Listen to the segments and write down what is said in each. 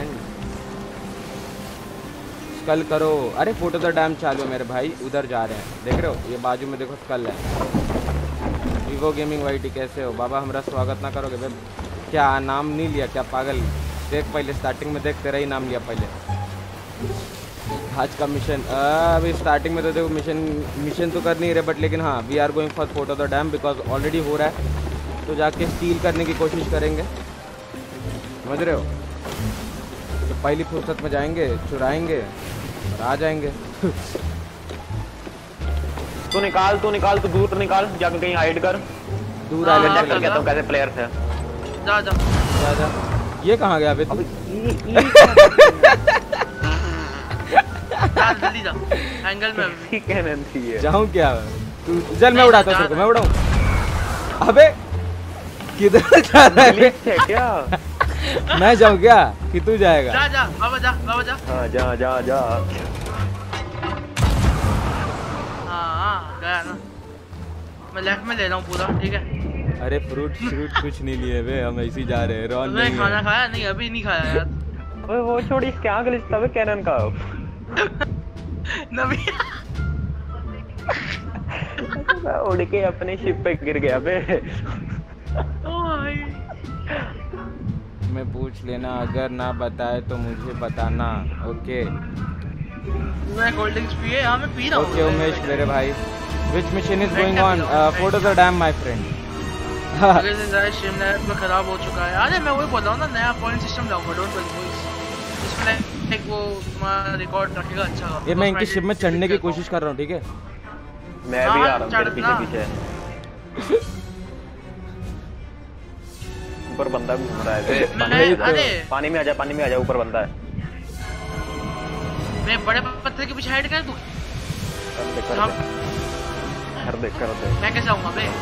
Friend. School करो। अरे photo the dam चालू है मेरे भाई, उधर जा रहे हैं देख रहे हो, ये बाजू में देखो स्कल है। वीवो गेमिंग वाईटी कैसे हो बाबा, हमारा स्वागत ना करोगे बे? क्या नाम नहीं लिया क्या पागल? देख पहले स्टार्टिंग में देख, तेरा ही नाम लिया पहले। आज का मिशन अभी स्टार्टिंग में तो देखो मिशन तो कर नहीं रहे, बट लेकिन हाँ we are going for photo the dam because already हो रहा है, तो जाके स्टील करने की कोशिश करेंगे, समझ रहे हो? तो पहली फुर्सत में जाएंगे, चुराएंगे और आ जाएंगे। तू निकाल तू दूर निकाल, जाके कहीं हाइड कर। दूर आइलैंड चल कहता हूं कैसे प्लेयर थे। जा जा जा जा। ये कहाँ गया बे तू? जल्दी जा, एंगल में अभी कैनन थी ये। जाऊँ क्या तू? चल मैं उड़ाता हूँ तेरे को, मैं उड़ाऊँ। अबे किधर जा रहा है क्या? मैं जाऊँ क्या कि तू जाएगा? जा जा बाबा जा, बाबा जा। हाँ जा जा जा। हाँ गया ना, मैं लेफ्ट में ले रहा हूँ पूरा, ठीक है? अरे फ्रूट कुछ नहीं लिए बे, हम ऐसे ही जा रहे हैं। रॉन नहीं खाना खाया? नहीं अभी नहीं खाया यार। ओए वो छोड़, इस क्या ग्लिच था बे कैनन का? नबी उड़ के अपने शिप पे गिर गया बे। ओ भाई मैं पूछ लेना, अगर ना बताए तो मुझे बताना, ओके? मैं कोल्ड ड्रिंक्स पिए, हाँ मैं पी रहा हूँ। ओके उमेश मेरे भाई, which mission is going on? Photo the dam my friend। Stream lab में खराब हो चुका है। अरे मैं वही बोल रहा हूँ ना, नया पॉइंट सिस्टम लाऊंगा, डोंट वरी। इसमें एक वो तुम्हारा रिकॉर्ड रखेगा अच्छा। ये मैं इनकी शिप में चढ़ने की कोशिश कर रहा हूँ, ठीक है? मैं भी आ रहा हूँ तेरे पीछे। ऊपर बंदा घूम रहा है। पानी में आ जा, ऊपर बंदा है। मैं बड़े पत्थर के पीछे हाइड कर दूं? कर दे। मैं कैसे आऊंगा बे?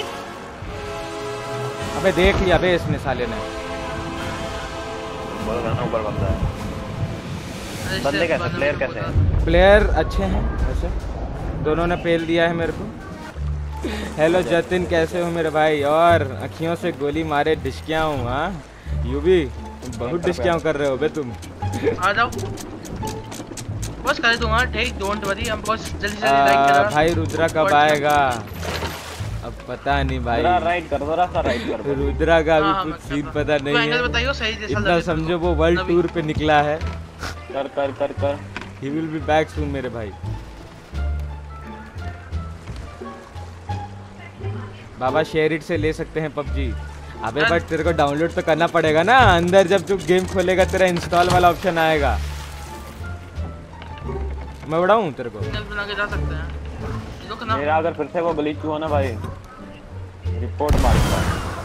अबे देख लिया बे इसने साले ने। बोल रहा ना ऊपर बंदा है। बंदे कैसे, प्लेयर कैसे हैं? प्लेयर अच्छे हैं वैसे, दोनों ने पेल दिया है मेरे को। हेलो जतिन कैसे हो मेरे भाई? और अखियों से गोली मारे डिस्कियाँ हूँ। हाँ यू भी बहुत डिस्कियाँ कर रहे हो बे तुम। आ जाओ बस कर दूंगा, ठीक? डोंट वरी, हम बस जल्दी से लाइक करा। भाई रुद्रा कब आएगा? अब पता नहीं भाई। राइट कर, थोड़ा सा राइट कर। रुद्रा का अभी कुछ सीन पता नहीं है। एंगल बताइयो सही जैसा इतना समझो वो वर्ल्ड टूर पे निकला है। कर। He will be back soon मेरे भाई। बाबा शेयर इट से ले सकते हैं पबजी। अबे बट तेरे को डाउनलोड तो करना पड़ेगा ना, अंदर जब तू गेम खोलेगा तेरा इंस्टॉल वाला ऑप्शन आएगा। मैं उड़ाऊं तेरे को? बना के जा सकते हैं। रुक ना, मेरा अगर फिर से वो ग्लिच हुआ ना भाई, रिपोर्ट मारूंगा।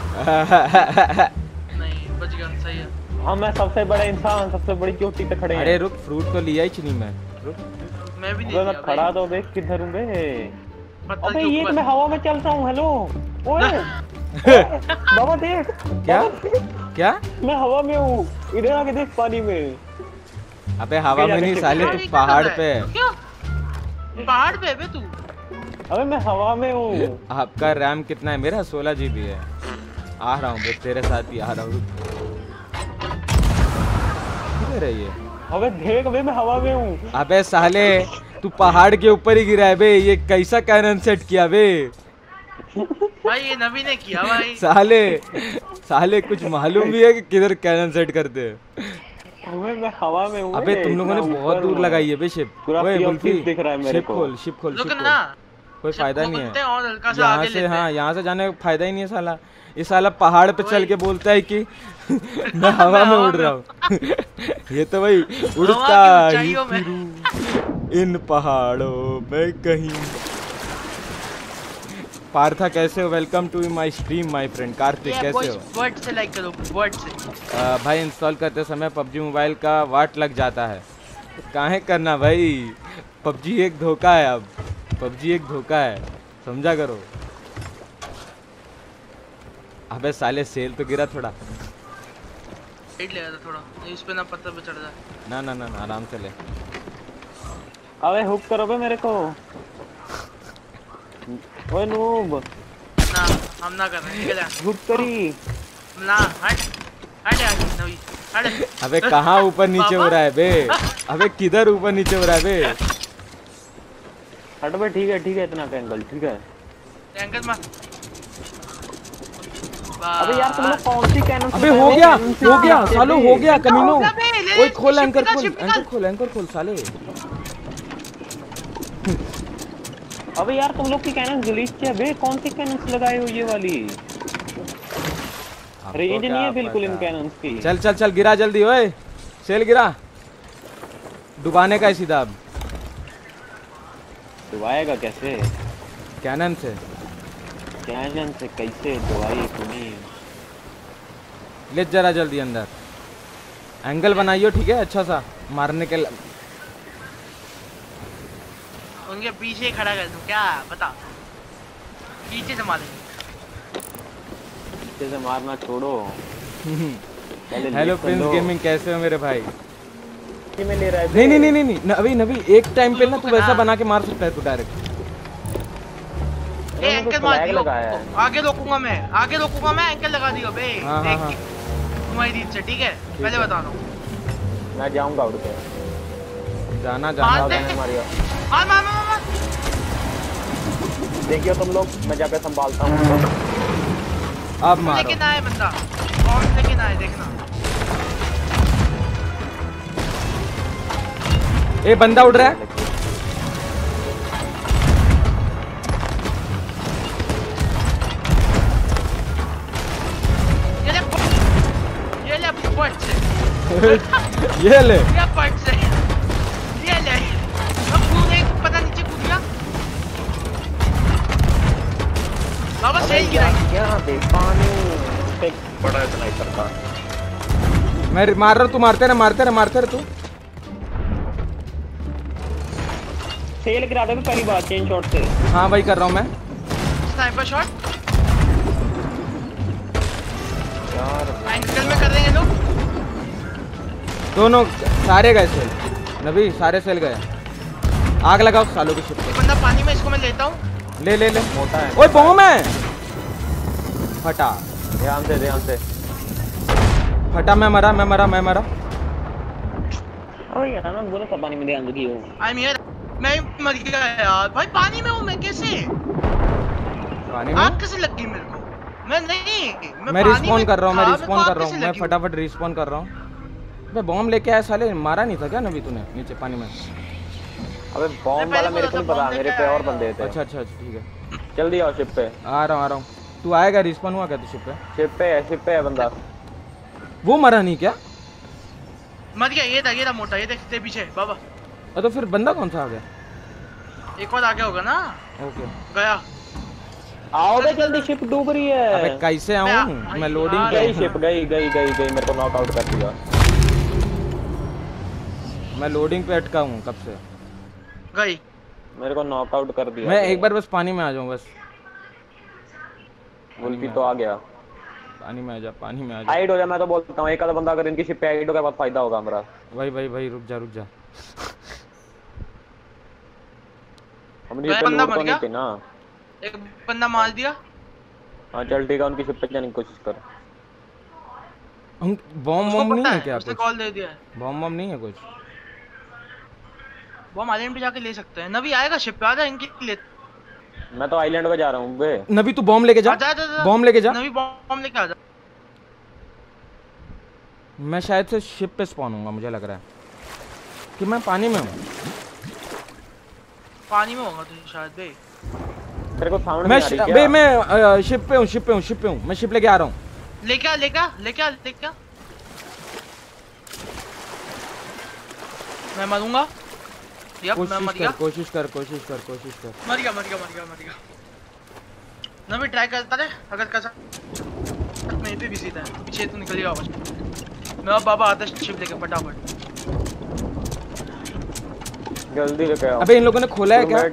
नहीं बच गया, सही है। हाँ मैं सबसे बड़ा इंसान, सबसे बड़ी चोटी पे खड़े हैं। अरे रुक, फ्रूट तो लिया ही नहीं मैं। रुक मैं भी नहीं लिया खड़ा तो देख किधर हूं बे। अबे ये तो मैं हवा में चल रहा हूं। हेलो ओए बाबा देख। क्या मैं हवा में हूं, इधर आके देख पानी में। अबे हवा में नहीं साले, तू पहाड़ पे। क्या पहाड़ पे बे तू? अबे मैं हवा में हूँ। आपका रैम कितना है? मेरा 16 GB है। आ रहा हूँ बे, तेरे साथ ही आ रहा हूँ। किधर है ये? अबे देख बे मैं हवा में हूँ। अबे साले तू पहाड़ के ऊपर ही गिरा है बे, ये कैसा कैनन सेट किया बे? भाई ये नबी ने किया भाई। साले कुछ मालूम भी है कि किधर कैनन सेट करते हैं? अबे मैं हवा में हूँ। अबे तुम लोगों ने बहुत दूर लगाई है बे शिप। ओए मुल्फी दिख रहा है मेरे को। शिप खोल। कोई शिप फायदा नहीं है यहाँ से। हाँ यहाँ से जाने का फायदा ही नहीं है साला। ये साला पहाड़ पे चल के बोलता है कि मैं हवा में उड़ रहा हूँ। ये तो भाई उड़ता ही फिरूं इन पहाड़ों में कहीं। पार्था कैसे हो? Welcome to my stream my friend. Kartik कैसे हो? वर्ड से लाइक करो, वर्ड से। भाई इंस्टॉल करते समय पबजी मोबाइल का वाट लग जाता है। काहे करना भाई, पबजी एक धोखा है। अब पबजी एक धोखा है, समझा करो। अबे साले सेल तो गिरा थोड़ा। हाइट ले था थोड़ा, इस पे ना पत्थर पे चढ़ जा। ना आराम से ले। अबे हुक करो बे मेरे को। ओए नूब। ना हम ना कर रहे हैं, निकल जा। हुक करी ना हट नवी अरे अबे कहाँ ऊपर नीचे हो रहा है बे? अबे किधर ऊपर नीचे हो रहा है बे? हट बे, ठीक है इतना का एंगल ठीक है। एंगल मार। अबे यार तुम लोग कौन सी कैनन? अबे हो गया सालो, हो गया कमीनो। ओए खोल एंकर खोल साले। अबे यार तुम लोग की कैनन ग्लिच है बे, कौन सी कैनन लगाए हो ये वाली? रेंज नहीं है बिल्कुल इन कैनन्स की। चल गिरा जल्दी ओए, सेल गिरा। डुबाने का है सीधा। अब डुबाएगा कैसे? कैनन से कैसे डुबाई तुम्हें? ले जरा जल्दी अंदर। एंगल बनाइयो ठीक है अच्छा सा मारने के। उनके पीछे खड़ा कर दूं क्या? बता। पीछे से मारेंगे। पीछे से मारना छोड़ो। हेलो प्रिंस गेमिंग, कैसे हो मेरे भाई? में ले रहा है। नहीं नबी एक टाइम पे ना तू वैसा बना के मार सकता है तू डायरेक्ट। ए एंकल मार दियो। आगे रोकूंगा मैं एंकल लगा दियो बे। हां तुम्हारी रीत से ठीक है, पहले बता दो। मैं जाऊंगा उड़ के। जाना मारियो। मार देखियो तुम लोग, मैं जाके संभालता हूँ। अब मारो। लेकिन आए बंदा कौन लेकिन आए देखना। ए बंदा उड़ रहा है। ये ले पता नीचे कूद गया बाबा। सही गिरा यहाँ पे पानी बड़ा स्नाइपर का। मैं मार रहा हूँ, तू मारते रहे तू। सेल गिरा दे पहली बार चेन शॉट से। हाँ भाई कर रहा हूँ मैं। स्नाइपर शॉट यार एंगल में कर देंगे लोग। दोनों सारे गए सेल नबी, सारे सेल गए। आग लगाओ सालों की शिप पे। बंदा पानी में, इसको मैं लेता हूँ। ले मोटा है। ओए बॉम्ब है। फटा। ध्यान से फटा। मैं मरा। ओए यार मैं बोला था पानी में ध्यान रखियो। I am here. मैं मर गया यार भाई, पानी में हूँ मैं। कैसे पानी में? आग कैसे लग गई मेरे को? मैं रिस्पॉन कर रहा हूँ। मैं फटाफट रिस्पॉन कर रहा हूँ। अबे बॉम्ब लेके आया साले, मारा नहीं था क्या नबी तूने नीचे पानी में? अबे बॉम्ब वाला मेरे को नहीं पता, मेरे पे और बंदे थे। अच्छा ठीक है, जल्दी आओ शिप पे। आ रहा हूँ। तू आएगा? रिस्पॉन हुआ क्या तू शिप पे? शिप पे है बंदा। वो मरा नहीं क्या? मर गया। ये था मोटा, ये देखते पीछे बाबा। तो फिर बंदा कौन सा आ गया? एक और आगे होगा ना। ओके गया। आओ बे जल्दी, शिप डूब रही है। अबे कैसे आऊं मैं? लोडिंग पे। शिप गई मेरे को नॉकआउट कर दिया। मैं लोडिंग पे अटका हूँ कब से। गई। मेरे को नॉकआउट कर दिया। मैं एक बार बस पानी में आ जाऊँ बस। गुल्फी तो आ गया। पानी में आ जा। हाइड हो जा, मैं तो बोलता हूँ एक आधा बंदा अगर इनकी शिप पे हाइड होगा बहुत फायदा होगा हमारा। भाई रुक जा। हमने पे लूट तो नहीं थी ना। एक बंदा मार दिया। हाँ चल ठीक है, उनकी शिप पे जाने की कोशिश कर। बॉम्ब नहीं है क्या? उसने कॉल दे दिया है। बॉम्ब नहीं है कुछ? बॉम्ब आइलैंड पे जाके ले सकते हैं। नबी आएगा शिप पे, आ जा इनकी ले। मैं तो आइलैंड पे जा रहा हूँ बे। नबी तू बॉम्ब लेके जा। बॉम्ब लेके जा। नबी बॉम्ब लेके आ जा। मैं शायद से शिप पे स्पॉन होऊंगा, मुझे लग रहा है कि मैं पानी में हूँ। पानी में होगा तू शायद बे। तेरे को साउंड नहीं आ रही क्या? बे मैं शिप पे हूँ। मैं शिप लेके आ रहा हूँ। लेके आ। मैं मरूंगा। मैं मर गया। कोशिश कर। मर गया। नबी ट्राई करता रहे, अगर कर सकता। मैं पे बिजी था, पीछे तो निकल गया वापस। मैं अब बाबा आता शिप लेके फटाफट। जल्दी लेके आओ। अबे इन लोगों ने खोला है क्या?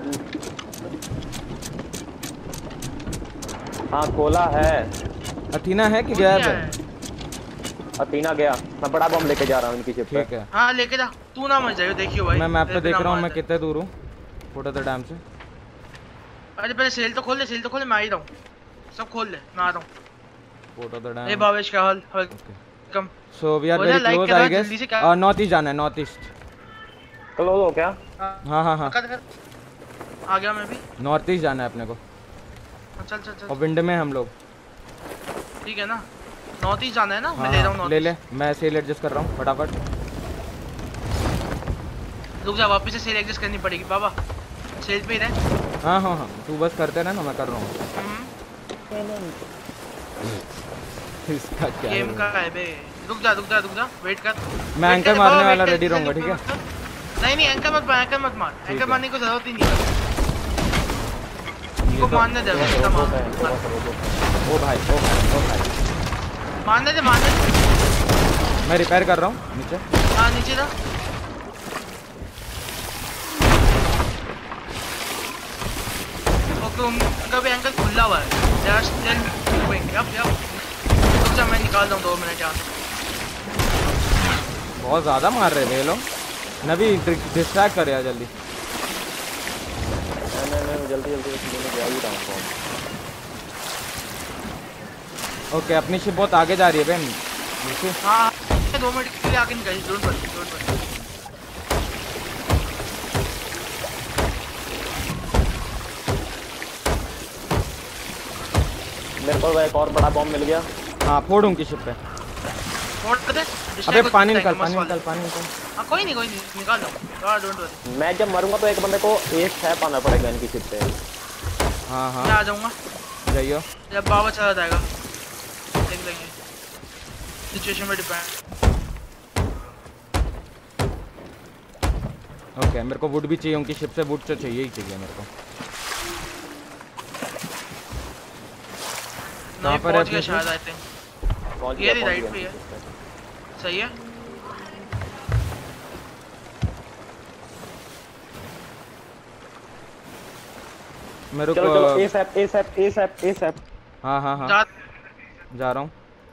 हाँ खोला है। अथीना है कि गया है? अथीना गया। मैं बड़ा बम लेके जा रहा हूँ इनकी शिप पे। ठीक है। हाँ लेके जा, तू ना मर जाइयो। देखियो भाई मैं मैप पे देख रहा हूँ मैं कितने दूर हूँ फोटो द डैम से। अरे पहले सेल तो खोल ले, मैं आ ही रहा हूँ। सब खोल ले, मैं आ रहा हूँ। Photo the dam. ए भावेश क्या हाल? Welcome. So we are very close I guess. North east जाना है, नॉर्थ ईस्ट। क्लोज हो क्या? हाँ हाँ हाँ आ गया मैं भी। नॉर्थ ईस्ट जाना है अपने को। चल चल चल। और विंड में हम लोग। ठीक है ना, नॉर्थ ईस्ट जाना है ना। हाँ, मैं ले रहा हूँ। ले ले, मैं सेल एडजस्ट कर रहा हूँ फटाफट। रुक जा, वापस से सेल एडजस्ट करनी पड़ेगी बाबा। सेल पे ही रह। हाँ हाँ हाँ तू बस करते रहना, मैं कर रहा हूँ। इसका क्या गेम का है बे। रुक जा रुक जा रुक जा, वेट कर। मैं एंकर मारने वाला रेडी रहूंगा, ठीक है? नहीं नहीं एंकर मत मार, एंकर मत मार। एंकर मारने की जरूरत ही नहीं है। इसको मारने दे। ओ भाई ओ भाई ओ भाई, मारने दे मारने दे। मैं रिपेयर कर रहा हूँ नीचे। हाँ नीचे ना। ओके उनका भी एंकर खुला हुआ है। They are still moving. Yup रुक जा, मैं निकाल दूँ 2 मिनट यहाँ से। बहुत ज़्यादा मार रहे थे ये लोग। नबी डिस्ट्रैक्ट कर यार जल्दी। नहीं जल्दी जल्दी जा ही रहा हूँ। ओके अपनी शिप बहुत आगे जा रही है बहन। हाँ 2 मिनट के लिए आगे निकल। Don't worry. मेरे को एक और बड़ा बॉम्ब मिल गया। हाँ फोड़ उनकी शिप पे। फोड़ दे। अबे पानी निकाल पानी निकाल पानी निकाल। हाँ कोई नहीं निकाल दो। Don't worry. मैं जब मरूंगा तो एक बंदे को एक छह पाना पड़ेगा इनकी शिप पे। हाँ हाँ मैं आ जाऊंगा। जाइयो। जब बाबा चला जाएगा देख लेंगे, सिचुएशन पे डिपेंड। ओके मेरे को वुड भी चाहिए, उनकी शिप से वुड तो चाहिए ही चाहिए मेरे को। नहीं पहुंच गया शायद, आई थिंक ये राइट पे है। सही है। मेरे को चलो एसएप। हाँ हाँ हाँ जा रहा हूँ।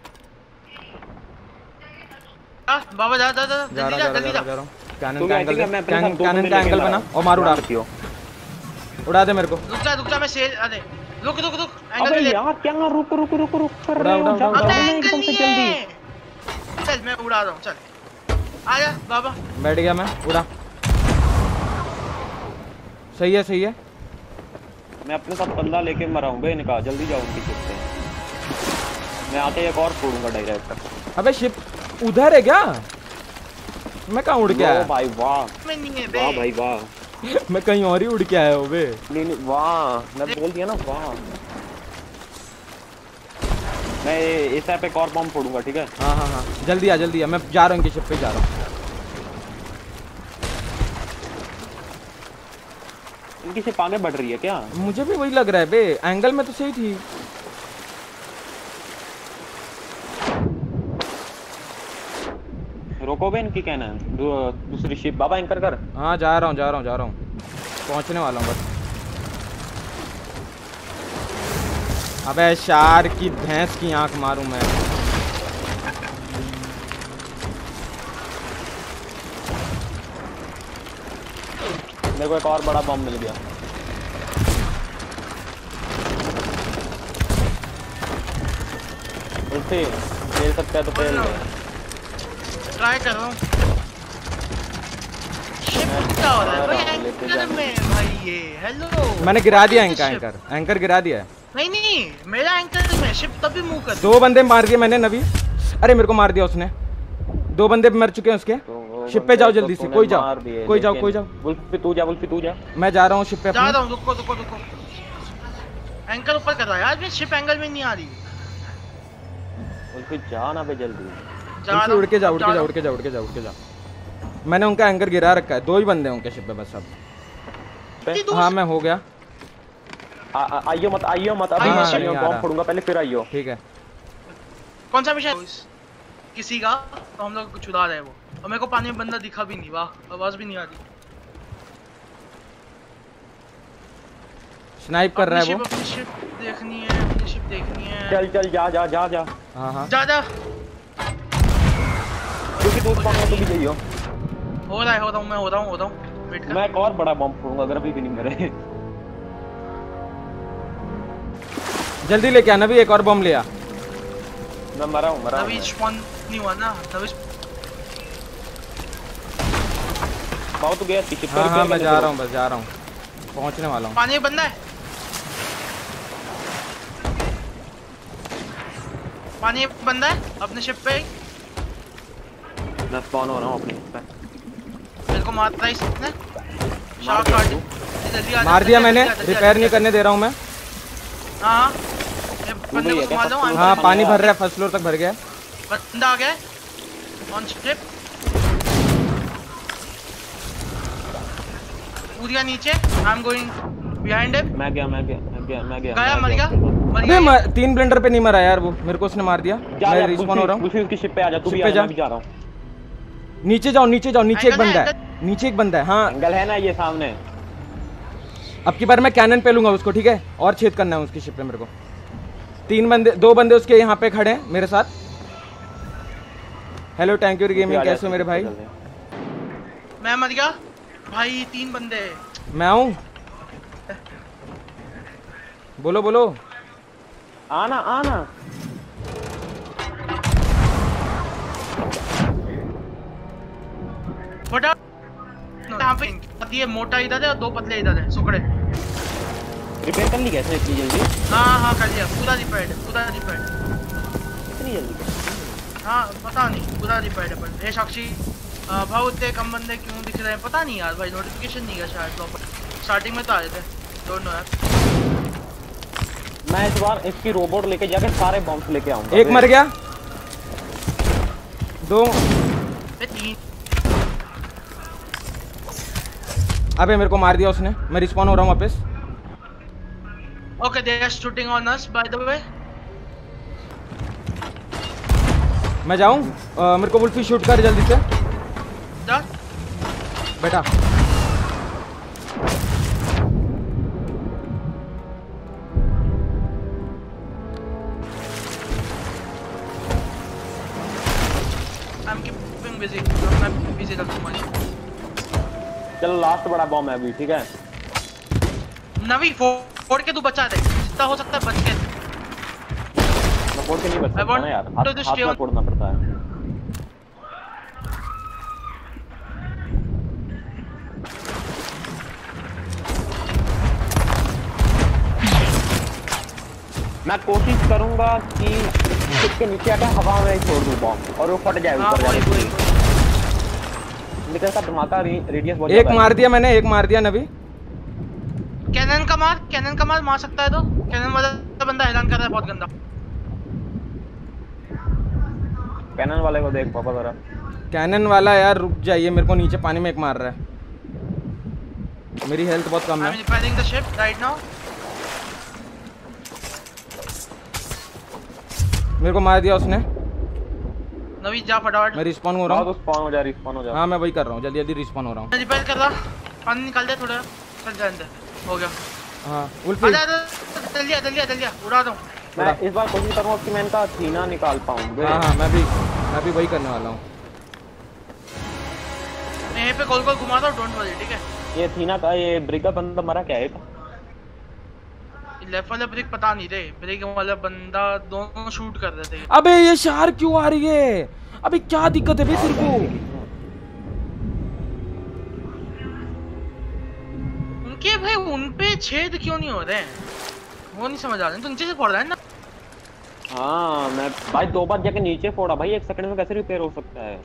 बाबा जा जल्दी जा। कैनन का एंगल बना और मार उड़ा दे मेरे को। रुक जा मैं सेल। अरे रुक अबे यार क्या रुक कर रहे हो? एकदम से जल्दी चल, मैं उड़ा रहा हूँ। चल आजा बाबा। बैठ गया मैं, उड़ा। सही है। मैं अपने साथ बंदा लेके मरा हूँ बे इनका। जल्दी जाओ उनकी शिप पे। मैं आते एक और फोड़ूंगा डायरेक्ट। अबे शिप उधर है क्या? मैं कहाँ उड़ के आया? भाई वाह। मैं नहीं है बे। वाह भाई वाह। मैं कहीं और ही उड़ के आया हूँ बे। नहीं वाह, मैं बोल दिया ना वाह। मैं ऐसा पे एक और बम फोड़ूंगा, ठीक है? हाँ जल्दी आ। मैं जा रहा हूँ इनकी शिप पे जा रहा हूँ। इनकी शिप आगे बढ़ रही है क्या? मुझे भी वही लग रहा है बे, एंगल में तो सही थी। रोको बे इनकी कैनन। दूसरी शिप बाबा एंकर कर। हाँ जा रहा हूँ पहुँचने वाला हूँ बस। अबे शार की भैंस की आंख मारूं मैं। मेरे को एक और बड़ा बम मिल गया। उल्टे खेल सकता है तो खेल ले। ट्राई कर रहा हूँ। शिप क्या हो रहा है भाई एंकर में? भाई ये हेलो मैंने गिरा दिया एंकर गिरा दिया है। नहीं मेरा एंकर में शिप तभी मूव कर। 2 बंदे मार दिए मैंने नबी। अरे मेरे को मार दिया उसने। 2 बंदे मर चुके हैं उसके। शिप पे जाओ जल्दी से। कोई जाओ वुल्फी तू जा। मैं जा रहा हूँ शिप पे जा रहा हूँ। रुको एंकर ऊपर कर रहा है यार। मैं शिप एंगल में नहीं आ रही। वुल्फी जा ना बे जल्दी। उड़ के जा। मैंने उनका एंकर गिरा रखा है। 2 ही बंदे हैं उनके शिप पे बस अब। हाँ मैं हो गया। आइयो मत अभी मैं बम फोड़ूंगा पहले, फिर आइयो। ठीक है। कौन सा मिशन किसी का? तो हम लोग छुड़ा रहे हैं वो। और मेरे को पानी में बंदा दिखा भी नहीं। वाह आवाज भी नहीं आ रही। स्नाइप कर रहा है वो। अपनी शिप देखनी है। चल जा। हाँ जा क्योंकि तू भी जाइयो। हो रहा हूँ मैं वेट कर। मैं एक और बड़ा बम फोड़ूंगा अगर अभी भी नहीं मरे। जल्दी लेके आना भी, एक और बम ले आ। मैं मरा हूँ अभी नहीं हुआ ना नविश। बहुत गया शिप पे। हाँ मैं जा रहा हूँ, बस जा रहा हूँ, पहुँचने वाला हूँ। पानी में बंदा है, पानी में बंदा है अपने शिप पे। मैं स्पॉन हो रहा हूँ अपने पे। मेरे को मारता है इसने, शार्क काट। जल्दी आ, मार दिया मैंने, रिपेयर नहीं करने दे रहा हूँ मैं। हाँ बंदे को संभाल लो। हाँ पानी भर रहा है, फर्स्ट फ्लोर तक भर गया। बंदा आ गया ऑन शिप। कूद गया नीचे। I am going behind him. मैं गया गया, मर गया। 3 ब्लेंडर पे नहीं मरा यार वो, मेरे को उसने मार दिया। मैं रिस्पॉन हो रहा हूँ। उसकी शिप पे आ जा, तू भी आ जा, मैं भी जा रहा हूँ। नीचे जाओ, नीचे जाओ, नीचे एक बंदा है, नीचे एक बंदा है। हाँ एंगल है ना ये सामने। अब की बार मैं कैनन पे लूंगा उसको, ठीक है? और छेद करना है उसकी शिप पे मेरे को। 2 बंदे उसके यहाँ पे खड़े हैं मेरे साथ। हेलो टैंक यू गेमिंग, कैसे हो मेरे भाई? मैं मर गया भाई, 3 बंदे। मैं आऊँ? बोलो बोलो। आना आना। फटा यहाँ पे ये मोटा इधर है और 2 पतले इधर है, सुकड़े। रिपेयर कर ली कैसे इतनी जल्दी? हाँ कर लिया, पूरा रिपेयर्ड है, पूरा रिपेयर्ड। इतनी जल्दी? हाँ पता नहीं, पूरा रिपेयर्ड है। पर ये साक्षी भाव इतने कम बंदे क्यों दिख रहे हैं पता नहीं यार भाई। नोटिफिकेशन नहीं गया शायद प्रॉपर, स्टार्टिंग में तो आए थे। डोंट नो यार। मैं इस बार इसकी रोबोट लेके जाके सारे बॉम्ब्स लेके आऊंगा। एक मर गया, 2। 3। अबे मेरे को मार दिया उसने, मैं रिस्पॉन हो रहा हूँ वापस। Okay they are shooting on us by the way. मैं जाऊँ? मेरे को वुल्फी शूट कर जल्दी से। जा बेटा I'm keeping busy. I'm busy too much. चलो लास्ट बड़ा बॉम्ब है अभी, ठीक है? नवी फोड़ के तू बचा दे, जितना हो सकता है बच के। मैं फोड़ के नहीं बच सकता ना यार, हाथ में फोड़ना पड़ता है। मैं कोशिश करूंगा कि शिप के नीचे आकर हवा में छोड़ दूं बॉम्ब और वो फट जाए ऊपर जाके। लेकिन इसका धमाका रेडियस बहुत एक मार दिया मैंने, एक मार दिया नबी। कैनन का मार सकता है तो। कैनन वाला बंदा हैरान कर रहा है बहुत गंदा। कैनन वाले को देख पापा जरा। कैनन वाला यार रुक जाइए, मेरे को नीचे पानी में एक मार रहा है। मेरी हेल्थ बहुत कम है। I'm repairing the ship right now. मेरे को मार दिया उसने। नवी जा फटाफट। मैं रिस्पॉन हो रहा हूँ। रिस्पॉन हो जा। हाँ मैं वही कर रहा हूँ, जल्दी जल्दी रिस्पॉन हो रहा हूँ। मैं रिपेयर कर रहा, पानी निकाल दे थोड़ा। चल जा अंदर, हो गया। हाँ वुल्फी जल्दी उड़ा दो। मैं इस बार कोशिश करूँगा कि मैं इनका सीना निकाल पाऊँ। हाँ मैं भी वही करने वाला हूँ। मैं यहीं पे गोल गोल घुमा रहा हूँ, डोंट वरी, ठीक है? ये थीना का ये ब्रिग का बंदा मरा क्या है? लेफ्ट वाला ब्रिग पता नहीं रे, ब्रिग वाला बंदा दोनों शूट कर रहे थे। अबे ये शार्क क्यों आ रही है? अबे क्या दिक्कत है बे तेरे को? उनके भाई उन पे छेद क्यों नहीं हो रहे हैं, वो नहीं समझ आ रहा है। तो नीचे से फोड़ रहा है ना। हाँ मैं भाई 2 बार जाके नीचे फोड़ा भाई, 1 सेकंड में कैसे रिपेयर हो सकता है?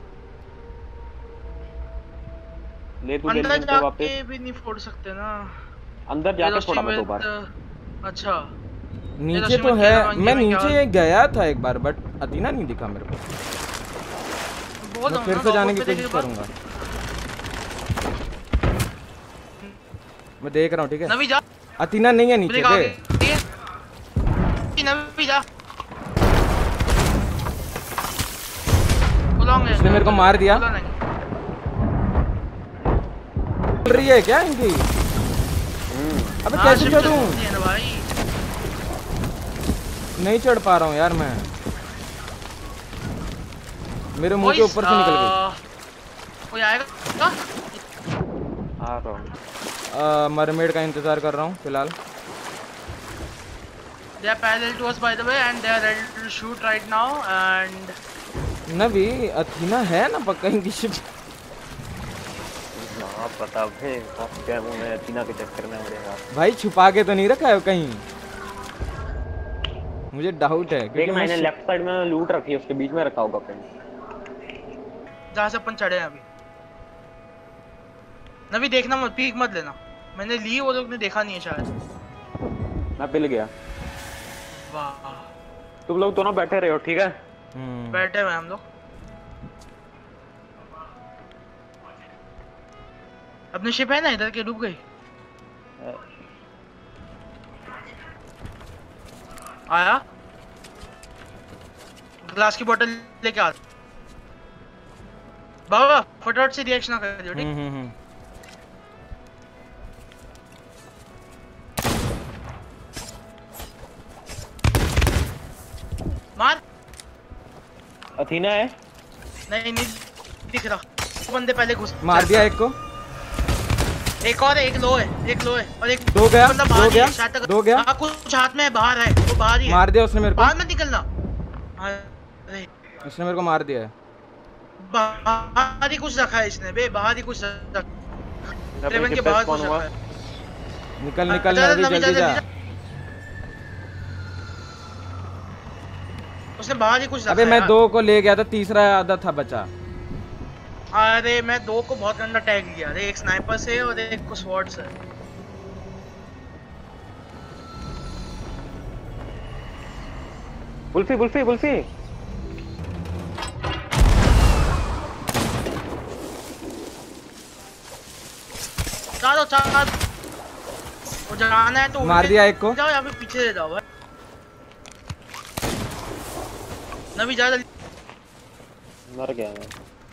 ले तू अंदर जल्दी वापस। जाके भी नहीं फोड़ सकते ना। अंदर जाके फोड़ा मैं 2 बार। अच्छा नीचे तो है, मैं नीचे गया था एक बार बट अतीना नहीं दिखा मेरे को। मैं फिर से जाने की कोशिश करूंगा। मैं देख रहा हूँ, ठीक है? नवी जा। अतीना नहीं है नीचे पे। नवी जा। उसने मेरे को मार दिया। चल रही है क्या इनकी? अबे कैसे चढ़ूं? नहीं चढ़ पा रहा हूँ यार मैं, मेरे मुंह के ऊपर से निकल गई। कोई आएगा? आ रहा हूँ। मरमेड का इंतजार कर रहा हूँ फिलहाल। They are parallel to us by the way and they are ready to shoot right now and Nabi Athena है ना पक्का इनकी शिप। हाँ पता है क्या हूँ मैं अथीना के चक्कर में मरेगा। भाई छुपा के तो नहीं रखा है कहीं, मुझे डाउट है क्योंकि मैंने लेफ्ट साइड में लूट रखी है, उसके बीच में रखा होगा कहीं जहाँ से अपन चढ़े हैं अभी। नबी देखना मत, पीक मत लेना, मैंने ली वो लोग ने देखा नहीं है शायद। मैं पिल गया। वाह तुम लोग दोनों बैठे रहे हो ठीक है। बैठे हुए हम लोग। अपनी शिप है ना इधर के, डूब गई। आया ग्लास की बोतल लेके आ बाबा, फटाफट से रिएक्शन ना कर दियो ठीक। मार। अथीना है? नहीं दिख रहा। बंदे पहले घुस। मार दिया एक को। एक और है, एक लो है और एक दो गया, दो गया। हाँ कुछ हाथ में बाहर है, वो बाहर ही है। मार दिया उसने मेरे को। बाहर मत निकलना। अरे उसने मेरे को मार दिया है। बाहर ही कुछ रखा है इसने बे, बाहर ही कुछ रखा है। के बाहर कुछ रखा है। निकल जल्दी जा। उसने बाहर ही कुछ रखा है। अबे मैं दो को ले गया था, तीसरा आधा था बचा। अरे मैं दो को बहुत गंदा टैग किया। अरे एक स्नाइपर से और एक को स्वॉर्ड से। बुल्फी चलो वो जाना है तो मार दिया एक को। जाओ यहाँ पे पीछे से जाओ भाई। नबी जा जल्दी। मर गया मैं।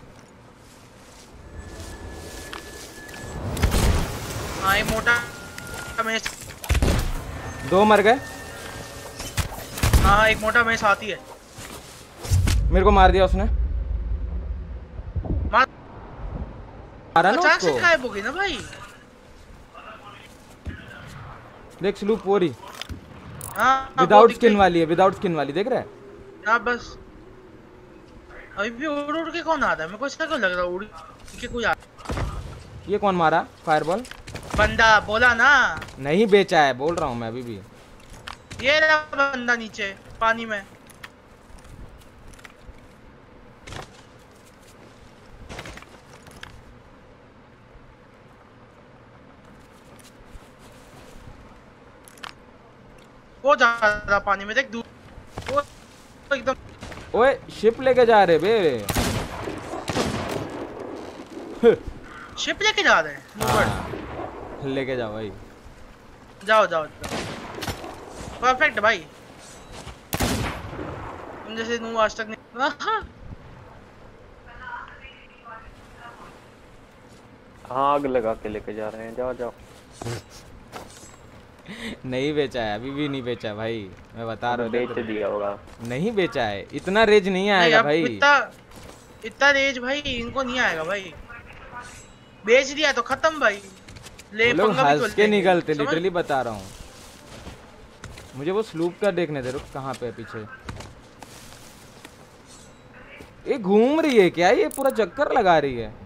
हाँ एक मोटा में दो मर गए। हाँ एक मोटा में साथी है। मेरे को मार दिया उसने। मारा ना अचानक से उसको। गायब हो गई ना भाई। देख स्लूप पूरी हाँ विदाउट स्किन वाली है, विदाउट स्किन वाली देख रहा है। हाँ बस अभी भी उड़ के कौन आता है? मेरे को ऐसा क्यों लग रहा है उड़ के कोई आ। ये कौन मारा फायरबॉल? बंदा बोला ना। नहीं बेचा है बोल रहा हूँ मैं अभी भी। ये रहा बंदा नीचे पानी में। वो जा रहा पानी में, देख दूर वो एकदम। ओए शिप लेके जा रहे बे। शिप लेके जा रहे हैं। हाँ, लेके जाओ भाई। जाओ परफेक्ट भाई। तुम जैसे नू आज तक नहीं। आग लगा के लेके जा रहे हैं। जाओ नहीं बेचा है, अभी भी नहीं बेचा है भाई, मैं बता रहा हूँ। बेच दिया होगा। नहीं बेचा है, इतना रेज नहीं आएगा भाई। इतना रेज भाई इनको नहीं आएगा भाई। बेच दिया तो खत्म भाई। ले लोग हंस के निकलते, लिटरली बता रहा हूँ। मुझे वो स्लूप का देखने दे। रुक कहाँ पे है पीछे। ये घूम रही है क्या? ये पूरा चक्कर लगा रही है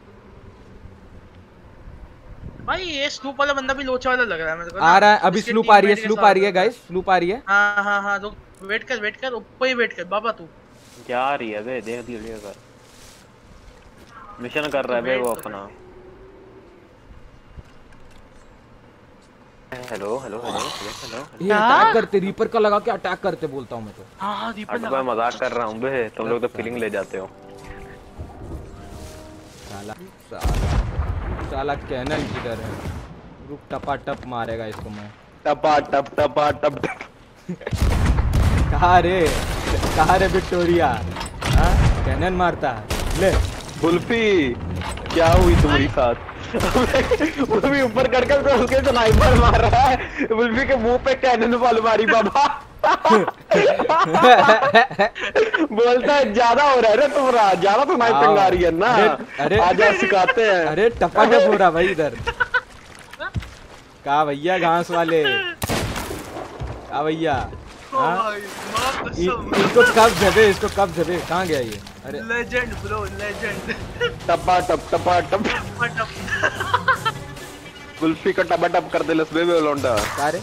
भाई। ये स्लूप वाला बंदा भी लोचा वाला लग रहा है मेरे को। आ रहा है अभी। स्लूप आ रही है गाइस, स्लूप आ रही है। हाँ तो वेट कर ऊपर ही वेट कर बाबा। तू क्या आ रही है बे? देख दिया मिशन कर रहा है बे वो अपना। हेलो ये अटैक करते, रीपर का लगा के अटैक करते बोलता हूँ मैं तो। हाँ रीपर लगा। मैं मजाक कर रहा हूँ बे, तुम लोग तो फीलिंग ले जाते हो। साला कैनन किधर है? रुक टपा टप मारेगा इसको मैं। टपा टप कहाँ रे विक्टोरिया? कैनन मारता है। ले बुल्फी क्या हुई तुम्हारी साथ? बुल्फी ऊपर कर उसके स्नाइपर मार रहा है। बुल्फी के मुंह पे कैनन बॉल मारी बाबा। बोलता है ज्यादा हो रहा है रे तुम्हारा, ज्यादा तो स्नाइपिंग आ रही है ना। अरे आजा सिखाते हैं। अरे टपा टप हो रहा भाई इधर। कहा भैया घास वाले? कहा भैया? भाई मां कसम। इसको कब जबे, इसको कब जबे, कहाँ गया ये? अरे लेजेंड ब्रो, लेजेंड। टपा टप टपा टप कुल्फी का टपा टप कर दे लस बे लौंडा। अरे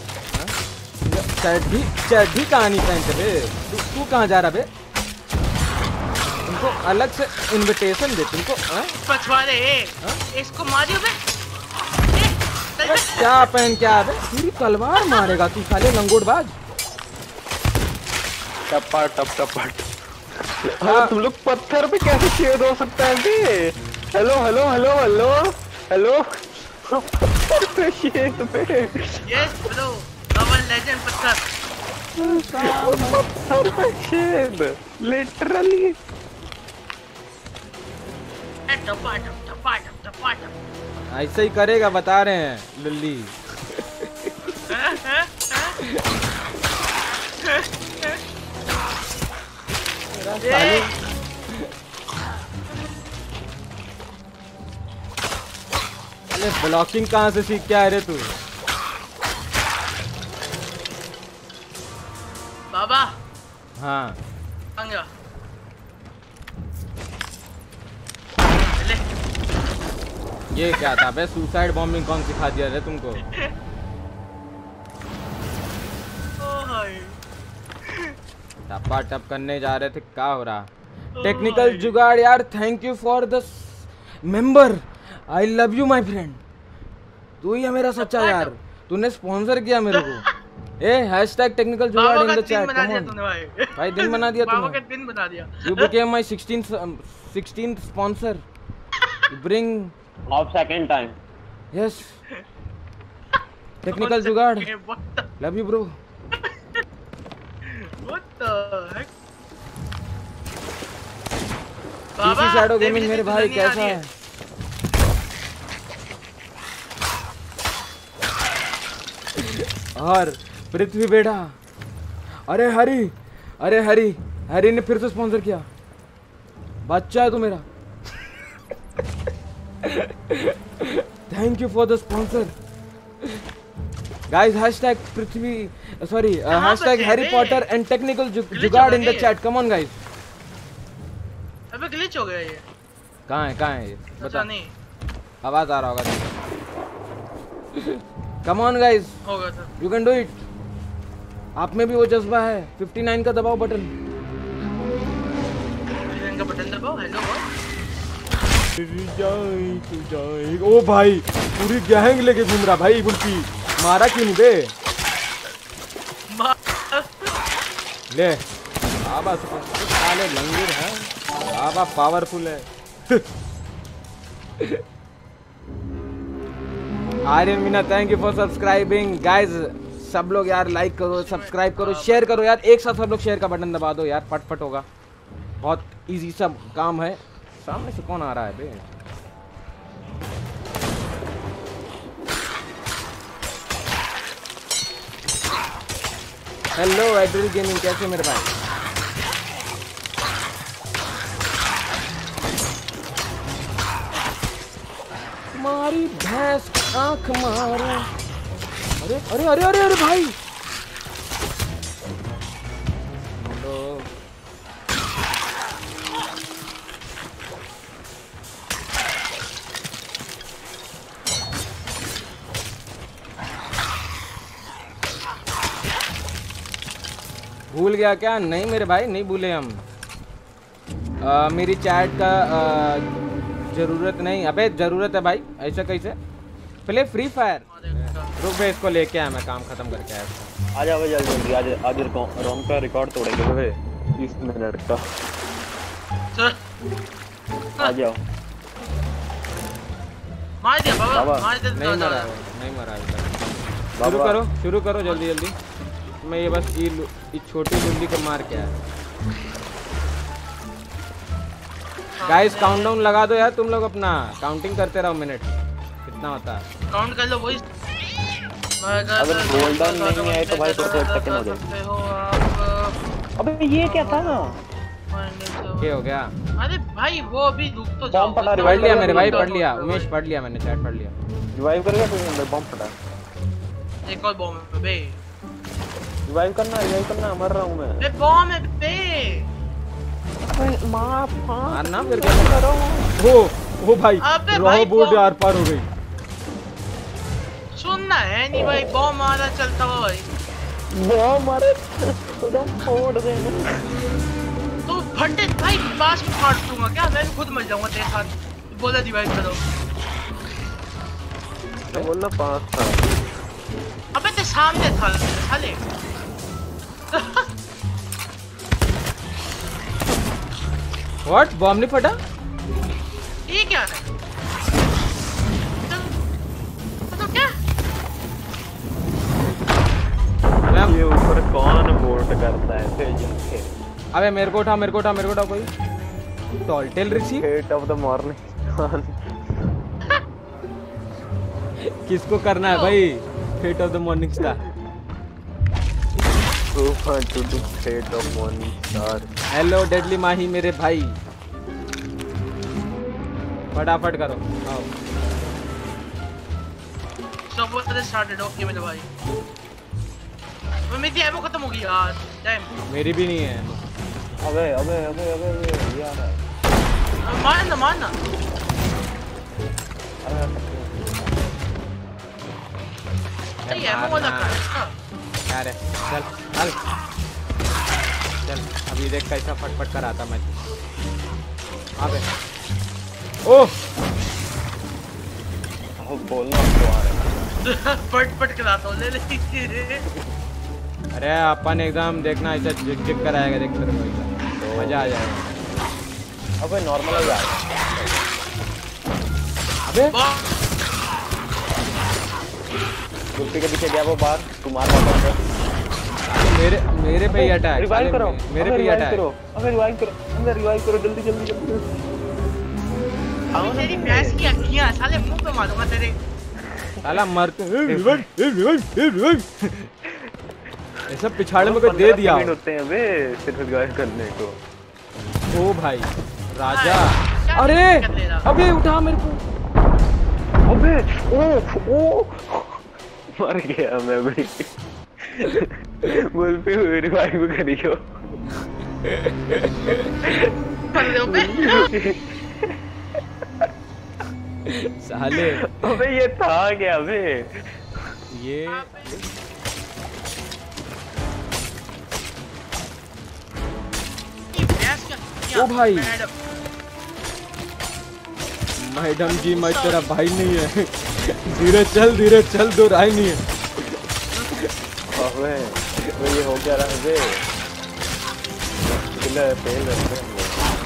चड्ढी कहानी पहनते बे, तू कहाँ जा रहा बे? तुमको अलग से इनविटेशन दे तुमको। पछवाड़े इसको मारियो बे। क्या पहन के आ बे? पूरी तलवार मारेगा तू साले लंगोटबाज। टपा टप टपा। हाँ तुम लोग पत्थर पे कैसे छेद हो सकता है बे? Hello hello hello hello hello पत्थर पे छेद बे। यस ब्रो, डबल लेजेंड पत्थर। पत्थर पे छेद लिटरली। टपा टप टपा टप टपा टप। ऐसे ही करेगा बता रहे हैं लुल्ली। अरे ब्लॉकिंग कहाँ से सीख के आ रहे तू? बाबा हाँ आंगा ये क्या था बे? सुसाइड बॉम्बिंग कौन सिखा दिया रे तुमको? टपा टप करने जा रहे थे, क्या हो रहा? टेक्निकल जुगाड़ यार, thank you for the member, I love you my friend. तू ही है मेरा सच्चा यार, तूने स्पॉन्सर किया मेरे को। ए hashtag technical Jugaad in the chat. Come on भाई, दिन बना दिया तूने, दिन बना दिया। You became my 16th sponsor. Bring of second time. Yes technical Jugaad, love you bro. What the heck? PC shadow gaming मेरे भाई कैसा है? और पृथ्वी बेटा, अरे हरी ने फिर से स्पॉन्सर किया। बच्चा है तू मेरा। Thank you for the sponsor guys. Hashtag Prithvi sorry hashtag Harry Potter and technical Jugaad in the chat. Come on guys. अबे ग्लिच हो गया ये। कहाँ है ये बता? नहीं आवाज आ रहा होगा। कम ऑन गाइस, होगा sir, you can do it. आप में भी वो जज्बा है। 59 का दबाओ बटन। 59 का बटन दबाओ। हेलो ओ भाई, पूरी गैंग लेके घूम रहा भाई। बुल्की मारा क्यों नहीं बे? ले बाबा साले लंगूर है, बाबा पावरफुल है। Aryan Meena thank you for subscribing. Guys सब लोग यार लाइक करो, सब्सक्राइब करो, शेयर करो यार। एक साथ सब लोग शेयर का बटन दबा दो यार, फटफट होगा। बहुत इजी सब काम है। सामने से कौन आ रहा है बे? हेलो एड्रिल गेमिंग, कैसे मेरे भाई? मारी भैंस आंख मारो। अरे अरे अरे अरे अरे भाई, भूल गया क्या? नहीं मेरे भाई, नहीं भूले हम। मेरी चैट का जरूरत नहीं। अबे जरूरत है भाई, ऐसा कैसे? Play free fire. रुक भाई, इसको लेके आया, मैं काम खत्म करके आया। आ जाओ जल्दी, आज रोम का रिकॉर्ड तोड़ेंगे बे 30 मिनट का। आ जाओ। मार दिया बाबा, मार दिया। नहीं मरा। शुरू करो जल्दी जल्दी। मैं ये बस ये छोटी गुंडी को मार के आया। गाइस काउंटडाउन लगा दो यार, तुम लोग अपना काउंटिंग करते रहो मिनट कितना होता है। काउंट कर लो वही। अगर गोल्डन नहीं है तो भाई तो 1 सेकंड हो जाए। अबे ये क्या था? क्या हो गया? अरे भाई वो अभी रुक तो जाओ। पढ़ लिया मेरे भाई, पढ़ लिया उमेश, पढ़ लिया मैंने, चैट पढ़ लिया। रिवाइव करेगा तो बम फटा। एक और बम बे। रिवाइव करना, मर रहा हूँ मैं। बे बॉम्ब है बे। मारना फिर क्या कर रहा हूँ। ओ भाई रॉ बोर्ड आर पार हो गई। सुनना है नहीं भाई, बॉम्ब मारा चलता हुआ भाई। बॉम्ब मारे एकदम फोड़ देना। तो फटे भाई पास में फाड़ दूंगा क्या? मैं खुद मर जाऊंगा तेरे साथ। बोला रिवाइव करो। बोलना 5 था। अबे ते सामने था साले। व्हाट? बॉम्ब नहीं फटा? ये क्या है? तो क्या? ये ऊपर कौन बोर्ड करता है फिर जाके? अबे मेरे को उठा कोई। Tall tale receive hate of the morning. किसको करना है भाई? Fate of the morning star. Fate of morning star. Hello deadly Mahi मेरे भाई, फटाफट करो। आओ सब वो स्टार्टेड। ओके मेरे भाई, वो मेरी एमो खत्म हो गई यार। डैम मेरी भी नहीं है। अबे ये आ रहा है। मारना ये एमो वाला क्या रे? चल अभी देख कैसा फटफट कर आता मैं। अबे ओह बोलना तो आ रहा है। फट कराता हूँ ले। अरे अपन एकदम देखना ऐसा जिक कराएगा, देख तेरे को मजा आ जाएगा। अबे नॉर्मल हो जाएगा। अबे गुप्ती के पीछे गया वो बाहर, तू मार पाता है। मेरे पे ही अटैक। रिवाइव करो, मेरे पे ही अटैक। अबे रिवाइव करो जल्दी। तेरी भैंस की अखियां साले मुंह पे मारूंगा तेरे। साला मरते ऐसा पिछाड़े में दे दिया होते हैं बे सिर्फ रिवाइव करने को। ओ भाई राजा। अरे अबे उठा मेरे को। अबे ओ मर गया मैं भी। बोल पे रिवाइव करियो। साले अबे ये था क्या बे? ये ओ भाई मैडम जी मैं तेरा भाई नहीं है। धीरे चल दो राय नहीं है। अबे तो ये हो क्या रहा है बे? किलर फेल करते हैं।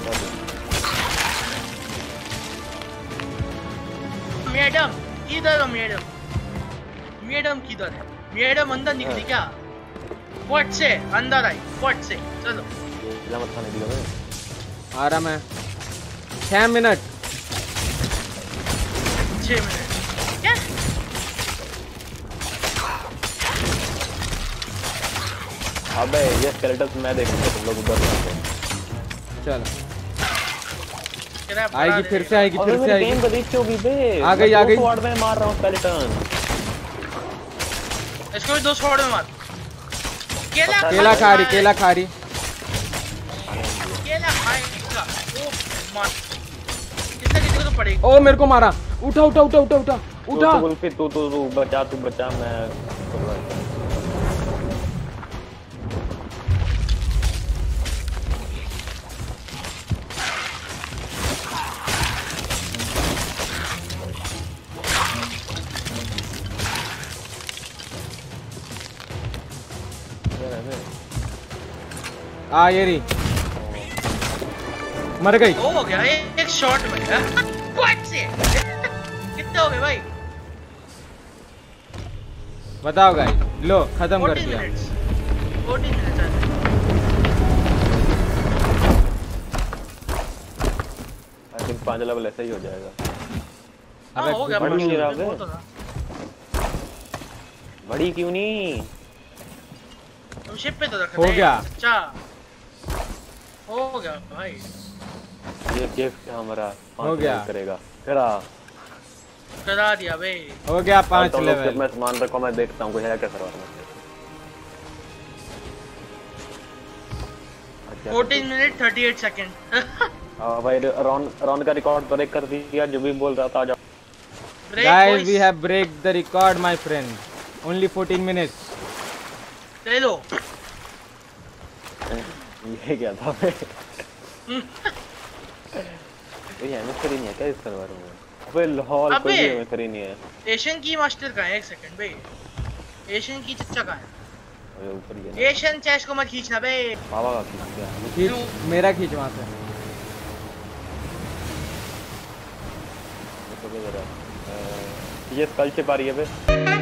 मैडम किधर हो? मैडम किधर है? मैडम अंदर निकली क्या? फट से अंदर आई, फट से चलो। मत खाने दिया बे। आ रहा मैं 6 मिनट 6 मिनट क्या? अबे ये स्केलेटन्स मैं देखूंगा, तुम लोग उधर जाते हैं। चल आएगी फिर से आएगी। गेम गलीच होगी बे। आ गई स्वाड में मार रहा हूं स्केलेटन। इसको भी 2 स्वाड में मार। केला खा रही। केला खाएगा ओ मार। किसी को तो पड़ेगी। ओ मेरे को मारा। उठा तू बचा मैं। ये रही, मर गई। हो गया एक शॉट में। व्हाट से कितने हो गए भाई? बताओ गाइस, लो खत्म कर दिया। 14 मिनट आई थिंक 5 लेवल ऐसा ही हो जाएगा। अबे हो गया। बड़ी नहीं रहा बे। बड़ी क्यों नहीं? तुम शिप पे तो रखते हो गया। अच्छा हो गया भाई। ये गिफ्ट हमारा हो गया करा दिया बे। हो गया 5 लेवल। मैं सामान रखो, मैं देखता हूँ कोई है क्या सर्वर में। क्या 14 मिनट 38 सेकंड। भाई रॉन का रिकॉर्ड ब्रेक कर दिया, जो भी बोल रहा था। आ जाओ guys, we have break the record my friend, only 14 minutes. ले लो। ये क्या था भाई? ये एमिस्ट्री नहीं है क्या इस सर्वर में? अबे लॉल, कोई भी एमिस्ट्री नहीं है। एशियन की मास्टर का है, एक सेकंड भाई। एशियन की चच्चा का है? अरे ऊपर ही है। एशियन चेस्ट को मत खींचना बे। बाबा का खींच गया। खींच, मेरा खींच वहां से। ये स्कल चिप आ रही है बे।